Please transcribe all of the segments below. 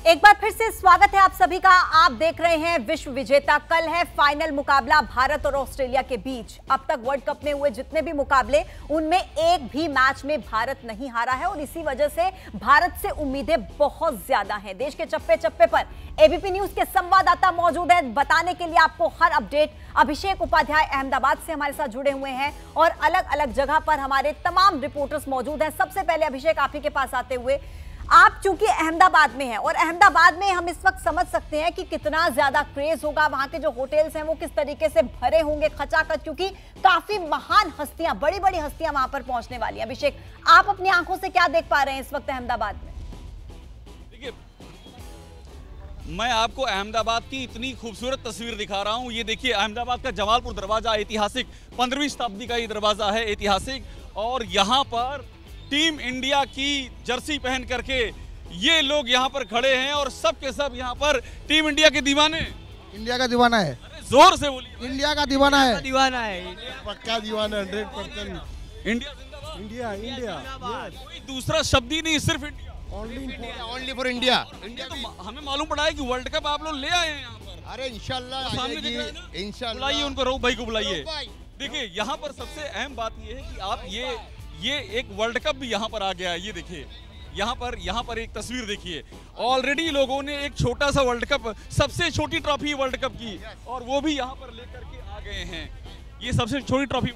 एक बार फिर से स्वागत है आप सभी का। आप देख रहे हैं विश्व विजेता। कल है फाइनल मुकाबला भारत और ऑस्ट्रेलिया के बीच। अब तक वर्ल्ड कप में हुए जितने भी मुकाबले उनमें एक भी मैच में भारत नहीं हारा है और इसी वजह से भारत से उम्मीदें बहुत ज्यादा हैं। देश के चप्पे चप्पे पर एबीपी न्यूज के संवाददाता मौजूद है बताने के लिए आपको हर अपडेट। अभिषेक उपाध्याय अहमदाबाद से हमारे साथ जुड़े हुए हैं और अलग अलग जगह पर हमारे तमाम रिपोर्टर्स मौजूद हैं। सबसे पहले अभिषेक आप ही के पास आते हुए, आप चूंकि अहमदाबाद में हैं और अहमदाबाद में हम इस वक्त समझ सकते हैं कि कितना ज्यादा क्रेज होगा। वहां के जो होटल्स हैं वो किस तरीके से भरे होंगे खचाखच, क्योंकि काफी महान हस्तियां, बड़ी बड़ी हस्तियां वहां पर पहुंचने वाली हैं। अभिषेक, आप अपनी आंखों से क्या देख पा रहे हैं इस वक्त अहमदाबाद में? देखिए, मैं आपको अहमदाबाद की इतनी खूबसूरत तस्वीर दिखा रहा हूं। ये देखिए, अहमदाबाद का जमालपुर दरवाजा ऐतिहासिक, 15वीं शताब्दी का ये दरवाजा है ऐतिहासिक, और यहाँ पर टीम इंडिया की जर्सी पहन करके ये लोग यहाँ पर खड़े हैं और सब के सब यहाँ पर टीम इंडिया के दीवाने। इंडिया का दीवाना है। अरे जोर से बोलिए। इंडिया का दीवाना है। दीवाना है, पक्का दीवाना 100%। इंडिया जिंदाबाद। इंडिया इंडिया कोई दूसरा शब्द ही नहीं, सिर्फ इंडिया। Only for India. तो हमें मालूम पड़ा है कि वर्ल्ड कप आप लोग ले आए हैं यहाँ पर। अरे इंशाल्लाह सामने दिख रहा है ना? इंशाल्लाह बुलाइए उनको, रऊफ भाई को बुलाइए। देखिए, यहाँ पर सबसे अहम बात ये है कि आप ये एक वर्ल्ड कप भी यहाँ पर आ गया है। ये देखिए, यहाँ पर एक तस्वीर देखिए। ऑलरेडी लोगों ने एक छोटा सा वर्ल्ड कप, सबसे छोटी ट्रॉफी वर्ल्ड कप की, और वो भी यहाँ पर लेकर के आ गए हैं। ये सबसे छोटी ट्रॉफी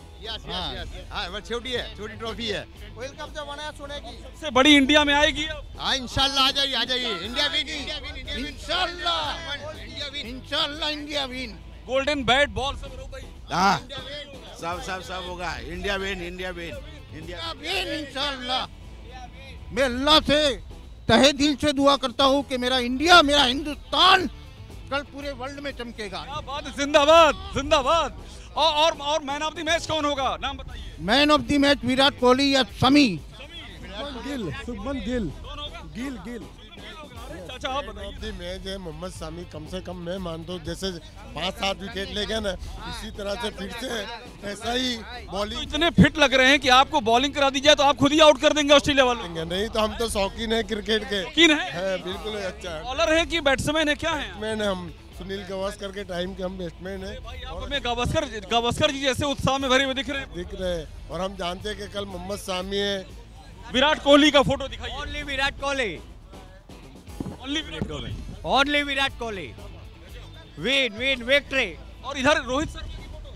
वो छोटी है, छोटी ट्रॉफी है। वर्ल्ड कप जब बनाया सोने की, सबसे बड़ी इंडिया में आएगी अब। हाँ इंशाल्लाह आ जाइए। इंडिया विन इंशाल्लाह, India win. Golden bat ball सब रऊफ भाई। हाँ, सब होगा। इंडिया विन इंशाल्लाह। मैं अल्लाह से तहे दिल से दुआ करता हूँ कि मेरा इंडिया, मेरा हिंदुस्तान कल पूरे वर्ल्ड में चमकेगा। क्या बात है, जिंदाबाद जिंदाबाद। और मैन ऑफ द मैच कौन होगा, नाम बताइए। Man of the match Virat Kohli या शमी? शुभमन गिल। अच्छा, आप बताइए। मैच है मोहम्मद सामी। कम से कम मैं मानता हूँ जैसे 5-7 विकेट ले गए ना, इसी तरह से फिर से ऐसा ही बॉलिंग। इतने फिट लग रहे हैं कि आपको बॉलिंग करा दी जाए तो आप खुद ही आउट कर देंगे ऑस्ट्रेलिया वालों। नहीं तो हम तो शौकीन है क्रिकेट के। शौकीन है? बिल्कुल अच्छा है। बॉलर है कि बैट्समैन है, क्या है? बैट्समैन है हम, सुनील गावस्कर के टाइम के हम बैट्समैन है। और हमें गावस्कर जी जैसे उत्साह में भरे हुए दिख रहे हैं। और हम जानते हैं कि कल मोहम्मद सामी है। विराट कोहली का फोटो दिखाइए। Only Virat Kohli, only Virat Kohli, only Virat Kohli. Win victory. और इधर रोहित शर्मा की फोटो,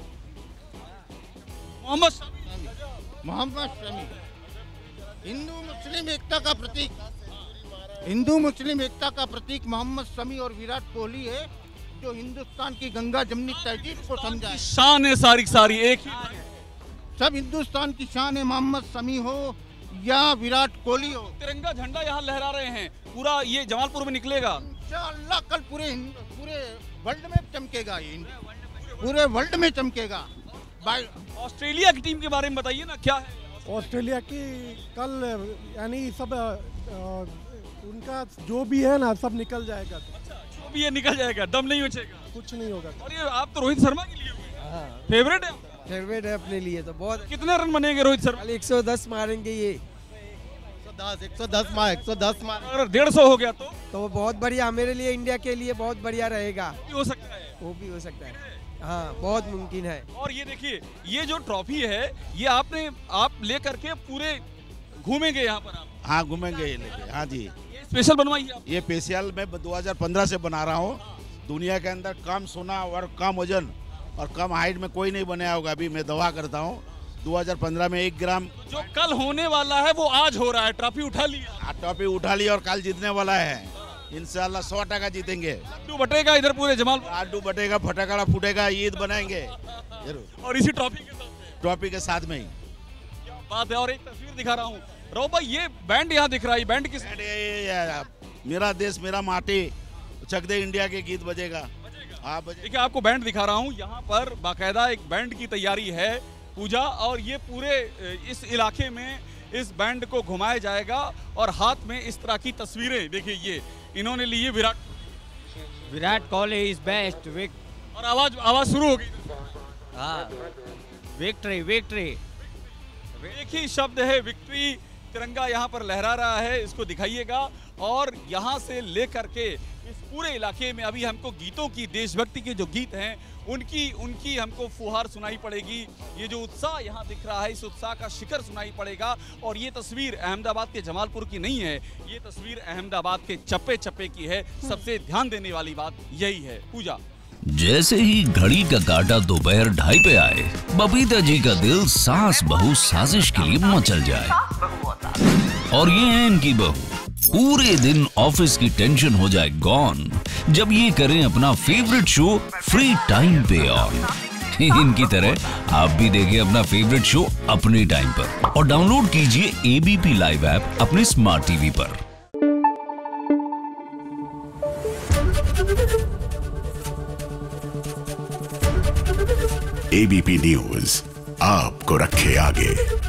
मोहम्मद शमी हिंदू मुस्लिम एकता का प्रतीक। हिंदू मुस्लिम एकता का प्रतीक मोहम्मद शमी और विराट कोहली है, जो हिंदुस्तान की गंगा जमनी तहजीब को समझाए। शान है सारी एक ही। सब हिंदुस्तान की शान है, मोहम्मद शमी हो या विराट कोहली हो। तिरंगा झंडा यहाँ लहरा रहे हैं, पूरा ये जमालपुर में निकलेगा। इंशाअल्लाह कल पूरे वर्ल्ड में चमकेगा। ये पूरे वर्ल्ड में चमकेगा। ऑस्ट्रेलिया की टीम के बारे में बताइए ना, क्या है ऑस्ट्रेलिया की कल, यानी सब उनका जो भी है ना सब निकल जाएगा। जो भी ये निकल जाएगा, दम नहीं बचेगा, कुछ नहीं होगा। और ये आप तो रोहित शर्मा के लिए फेवरेट है। फेवरेट है अपने लिए तो बहुत। कितने रन बनेंगे रोहित शर्मा? 110 मारेंगे ये। 110 मार। अगर 150 हो गया तो वो बहुत बढ़िया, मेरे लिए, इंडिया के लिए बहुत बढ़िया रहेगा। हो सकता है, वो भी हो सकता है। हाँ, बहुत मुमकिन है। और ये देखिए, ये जो ट्रॉफी है ये आप लेकर के पूरे घूमेंगे यहाँ पर आप? हाँ, घूमेंगे ये लेके। हाँ जी, ये स्पेशल बनवाइए आप? ये स्पेशल मैं 2015 से बना रहा हूँ। दुनिया के अंदर कम सोना और कम वजन और कम हाइट में कोई नहीं बनाया होगा। अभी मैं दवा करता हूँ। 2015 में 1 ग्राम। जो कल होने वाला है वो आज हो रहा है। ट्रॉफी उठा लिया? ट्रॉफी उठा ली और कल जीतने वाला है इंशाल्लाह। 100% जीतेंगे। लड्डू बटेगा इधर पूरे जमालपुर। लड्डू बटेगा, फटाखड़ा फूटेगा, ईद बनाएंगे जरूर। और इसी ट्रॉफी के साथ में ही। क्या बात है। और एक तस्वीर दिखा रहा हूँ रऊफ भाई, ये बैंड यहाँ दिख रहा है। बैंड किस? मेरा देश मेरा माटी, चक दे इंडिया के गीत बजेगा। हाँ, देखिए, आपको बैंड दिखा रहा हूँ। यहाँ पर बाकायदा एक बैंड की तैयारी है, पूजा, और ये पूरे इस इलाके में इस बैंड को घुमाया जाएगा। और हाथ में इस तरह की तस्वीरें देखिए, ये इन्होंने ली है विराट कोहली इज बेस्ट। और आवाज शुरू हो गई। हाँ, विक्ट्री। एक ही शब्द है, विक्ट्री। तिरंगा यहाँ पर लहरा रहा है, इसको दिखाइएगा। और यहाँ से लेकर के इस पूरे इलाके में अभी हमको गीतों की, देशभक्ति के जो गीत हैं उनकी हमको फुहार सुनाई पड़ेगी। ये जो उत्साह यहाँ दिख रहा है, इस उत्साह का शिखर सुनाई पड़ेगा। और ये तस्वीर अहमदाबाद के जमालपुर की नहीं है, ये तस्वीर अहमदाबाद के चप्पे चप्पे की है। सबसे ध्यान देने वाली बात यही है। पूजा, जैसे ही घड़ी का काटा दोपहर 2:30 पे आए, बबीता जी का दिल सास बहू साजिश के लिए मचल जाए। और ये है इनकी बहू, पूरे दिन ऑफिस की टेंशन हो जाए गॉन जब ये करें अपना फेवरेट शो फ्री टाइम पे ऑन। इनकी तरह आप भी देखें अपना फेवरेट शो अपने टाइम पर और डाउनलोड कीजिए एबीपी लाइव ऐप अपने स्मार्ट टीवी पर। एबीपी न्यूज आपको रखे आगे।